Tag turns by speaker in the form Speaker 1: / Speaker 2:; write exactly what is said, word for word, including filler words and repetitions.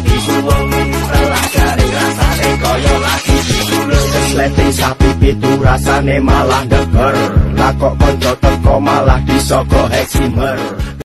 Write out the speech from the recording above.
Speaker 1: lagi suwung, telah garing rasane kaya lagi disulung. Kesleti sapi pitu rasane malah deger, lah kok konco teko malah disogok heksimer.